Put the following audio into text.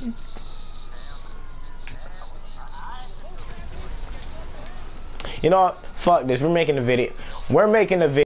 You know what? Fuck this. We're making a video. We're making a video.